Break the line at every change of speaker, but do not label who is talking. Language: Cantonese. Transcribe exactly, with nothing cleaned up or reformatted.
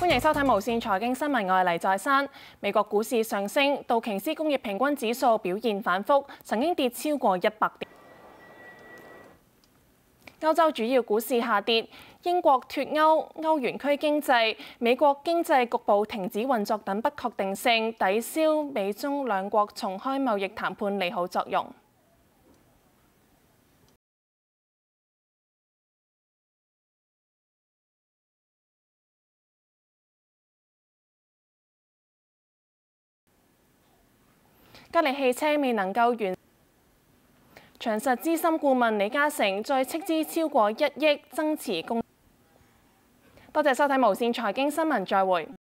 歡迎收睇無線財經新聞，我係黎在珊。美國股市上升，道瓊斯工業平均指數表現反覆，曾經跌超過一百點。歐洲主要股市下跌，英國脱歐、歐元區經濟、美國經濟局部停止運作等不確定性，抵消美中兩國重開貿易談判利好作用。吉利汽車未能夠完。長實資深顧問李嘉誠再斥資超過一億增持公。多謝收睇無線財經新聞，再會。